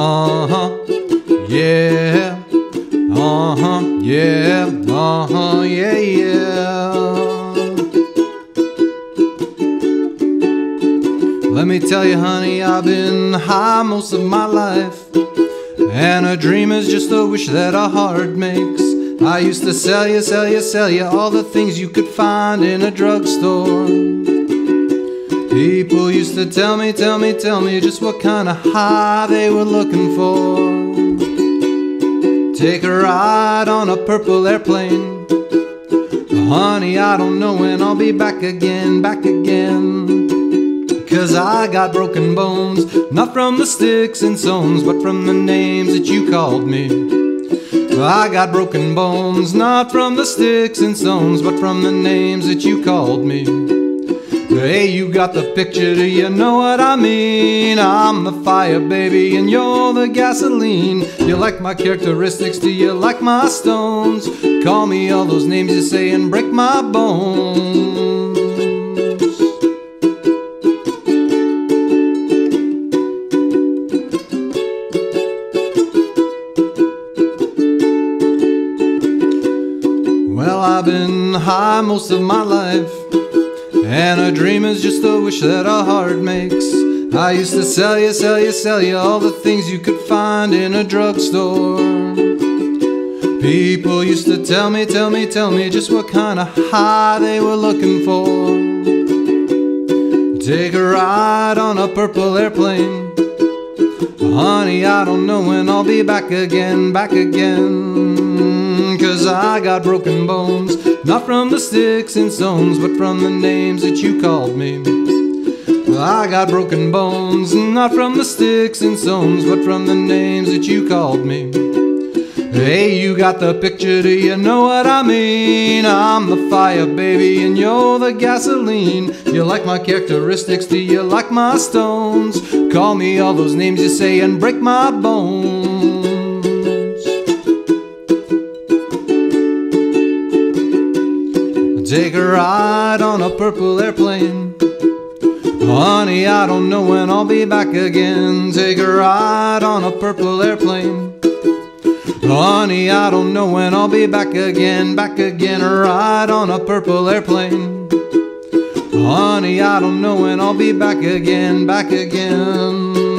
uh-huh, yeah, uh-huh, yeah, uh-huh, yeah, yeah. Let me tell you, honey, I've been high most of my life, and a dream is just a wish that a heart makes. I used to sell you all the things you could find in a drugstore. People used to tell me just what kind of high they were looking for. Take a ride on a purple airplane. Honey, I don't know when I'll be back again. 'Cause I got broken bones, not from the sticks and stones, but from the names that you called me. I got broken bones, not from the sticks and stones, but from the names that you called me. Hey, you got the picture, do you know what I mean? I'm the fire, baby, and you're the gasoline. You like my characteristics, do you like my stones? Call me all those names you say and break my bones. Well, I've been high most of my life, and a dream is just a wish that a heart makes. I used to sell you all the things you could find in a drugstore. People used to tell me just what kind of high they were looking for. Take a ride on a purple airplane. Honey, I don't know when I'll be back again. 'Cause I got broken bones, not from the sticks and stones, but from the names that you called me. I got broken bones, not from the sticks and stones, but from the names that you called me. Hey, you got the picture, do you know what I mean? I'm the fire, baby, and you're the gasoline. You like my characteristics, do you like my stones? Call me all those names you say and break my bones. Take a ride on a purple airplane. Honey, I don't know when I'll be back again. Take a ride on a purple airplane. Honey, I don't know when I'll be back again. A ride on a purple airplane. Honey, I don't know when I'll be back again.